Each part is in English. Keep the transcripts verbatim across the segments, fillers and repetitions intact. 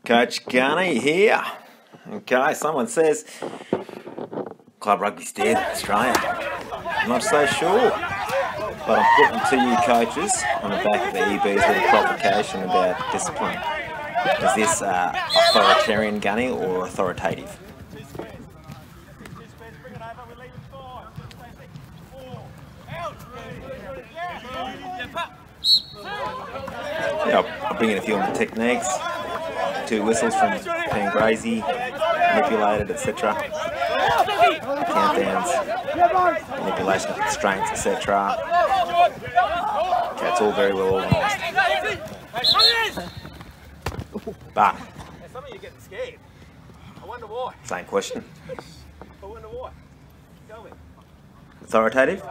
Coach Gunny here. Okay, someone says club rugby's dead in Australia. I'm not so sure, but I'm putting to you coaches on the back of the E B's little provocation about discipline. Is this uh, authoritarian, Gunny, or authoritative? Yeah, I'll bring in a few of the techniques. Two whistles from Pen Grazy, manipulated, et cetera. Countdowns, manipulation of constraints, et cetera. Okay, it's all very well organised. But some of you are getting scared. I wonder why. Same question. I wonder why. Tell me. Authoritative?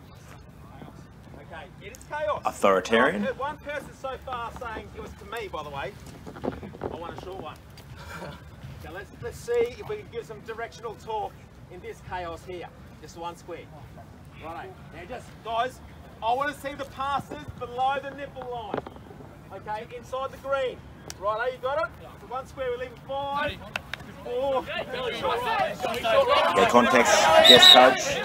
Okay, it is chaos. Authoritarian? I've heard one person so far saying, it was to me by the way, I want a short one. Okay, let's, let's see if we can give some directional talk in this chaos here. Just one square. Right, now just, guys, I want to see the passes below the nipple line. Okay, inside the green. Right, you got it? So one square, we're leaving five, four, Yeah, context, yes coach.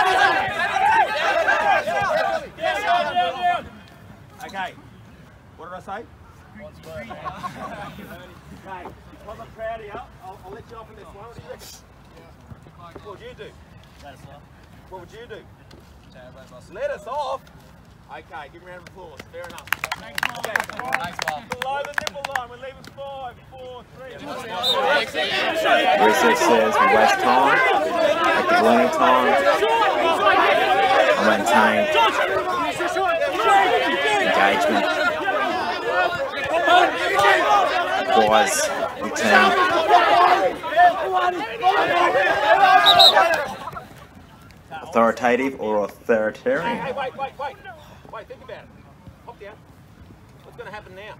Okay, what did I say? One square. Okay, because I'm proud of you, I'll, I'll let you off on this one. What do you reckon? What would you do? Let us off. What would you do? Let us off? Okay, give me a round of applause. Fair enough. Thanks, Bob. Okay. Thanks, Bob. Below the nipple line, we're leaving five, four, three. Research says we waste time, active learning time, I maintain engagement, wise routine. Authoritative or authoritarian? Hey, hey, wait, wait, wait. Wait, think about it. Hop down. What's going to happen now?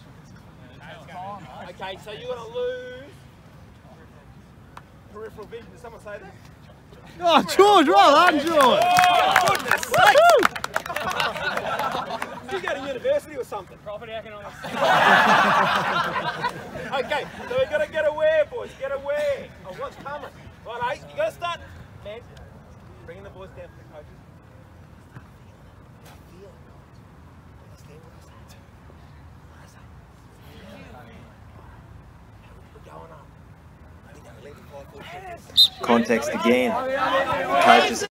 Okay, so you're going to lose peripheral vision. Did someone say that? Oh, George, well done, George. Oh, goodness sakes. You go to university or something? Property economics. Okay, so we've got to get aware, boys. Get aware of what's coming. Right, you got to start, man. Bringing the boys down for the coaches. Context again. Coaches